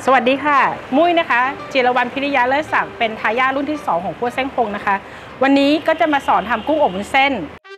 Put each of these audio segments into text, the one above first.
สวัสดีค่ะมุ้ยนะคะจิรวรรณพิริยะเลิศศักดิ์เป็นทายาทรุ่นที่2ของคั่วเส้งคงนะคะวันนี้ก็จะมาสอนทำกุ้งอบวุ้นเส้น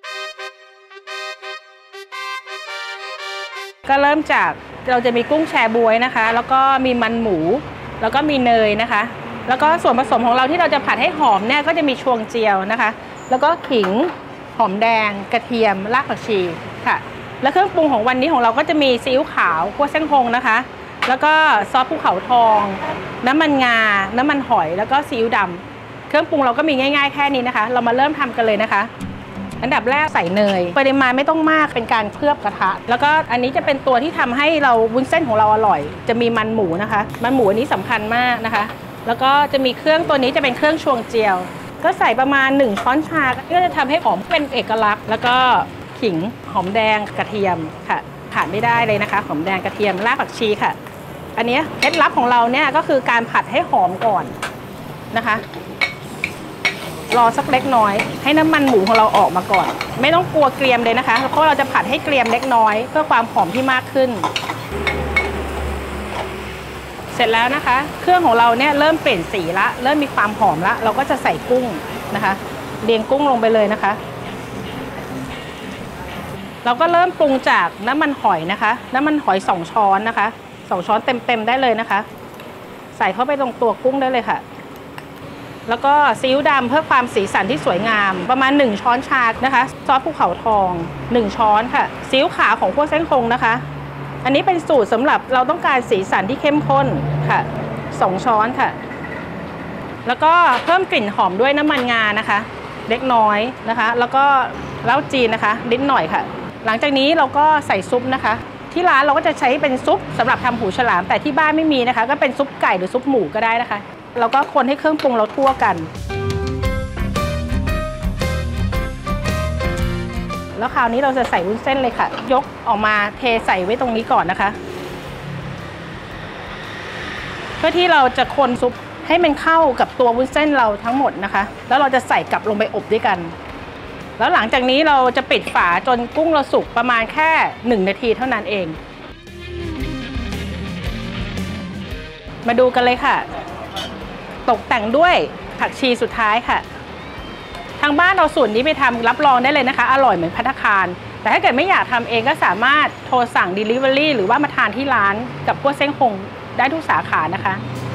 ก็เริ่มจากเราจะมีกุ้งแชบ๊วยนะคะแล้วก็มีมันหมูแล้วก็มีเนยนะคะแล้วก็ส่วนผสมของเราที่เราจะผัดให้หอมเนี่ยก็จะมีชวงเจียวนะคะแล้วก็ขิงหอมแดงกระเทียมรากผักชีค่ะและเครื่องปรุงของวันนี้ของเราก็จะมีซีอิ๊วขาวคั่วเส้งคงนะคะแล้วก็ซอสภูเขาทองน้ำมันงาน้ำมันหอยแล้วก็ซีอิ๊วดำเครื่องปรุงเราก็มีง่ายๆแค่นี้นะคะเรามาเริ่มทำกันเลยนะคะอันดับแรกใส่เนยปริมาณไม่ต้องมากเป็นการเคลือบกระทะแล้วก็อันนี้จะเป็นตัวที่ทำให้เราวุ้นเส้นของเราอร่อยจะมีมันหมูนะคะมันหมูอันนี้สำคัญมากนะคะแล้วก็จะมีเครื่องตัวนี้จะเป็นเครื่องชวงเจียวก็ใส่ประมาณ1ช้อนชาก็จะทำให้หอมเป็นเอกลักษณ์แล้วก็ขิงหอมแดงกระเทียมค่ะขาดไม่ได้เลยนะคะหอมแดงกระเทียมรากผักชีค่ะอันนี้เคล็ดลับของเราเนี่ยก็คือการผัดให้หอมก่อนนะคะรอสักเล็กน้อยให้น้ำมันหมูของเราออกมาก่อนไม่ต้องกลัวเกรียมเลยนะคะเพราะเราจะผัดให้เกรียมเล็กน้อยเพื่อความหอมที่มากขึ้นเสร็จแล้วนะคะเครื่องของเราเนี่ยเริ่มเปลี่ยนสีละเริ่มมีความหอมละเราก็จะใส่กุ้งนะคะเรียงกุ้งลงไปเลยนะคะเราก็เริ่มปรุงจากน้ำมันหอยนะคะน้ำมันหอย2ช้อนนะคะ2ช้อนเต็มๆได้เลยนะคะใส่เข้าไปตรงตัวกุ้งได้เลยค่ะแล้วก็ซีอิ๊วดำเพื่อความสีสันที่สวยงามประมาณ1ช้อนชานะคะซอสภูเขาทอง1ช้อนค่ะซีอิ๊วขาวของคั่วเส้งคงนะคะอันนี้เป็นสูตรสำหรับเราต้องการสีสันที่เข้มข้นค่ะ2ช้อนค่ะแล้วก็เพิ่มกลิ่นหอมด้วยน้ำมันงานะคะเล็กน้อยนะคะแล้วก็เหล้าจีนนะคะนิดหน่อยค่ะหลังจากนี้เราก็ใส่ซุปนะคะที่ร้านเราก็จะใช้เป็นซุปสำหรับทำหูฉลามแต่ที่บ้านไม่มีนะคะก็เป็นซุปไก่หรือซุปหมูก็ได้นะคะเราก็คนให้เครื่องปรุงเราทั่วกันแล้วคราวนี้เราจะใส่วุ้นเส้นเลยค่ะยกออกมาเทใส่ไว้ตรงนี้ก่อนนะคะเพื่อที่เราจะคนซุปให้มันเข้ากับตัววุ้นเส้นเราทั้งหมดนะคะแล้วเราจะใส่กลับลงไปอบด้วยกันแล้วหลังจากนี้เราจะปิดฝาจนกุ้งเราสุกประมาณแค่1 นาทีเท่านั้นเองมาดูกันเลยค่ะตกแต่งด้วยผักชีสุดท้ายค่ะทางบ้านเราสูตรนี้ไปทำรับรองได้เลยนะคะอร่อยเหมือนภัตตาคารแต่ถ้าเกิดไม่อยากทำเองก็สามารถโทรสั่ง Delivery หรือว่ามาทานที่ร้านกับคั่วเส้งคงได้ทุกสาขานะคะ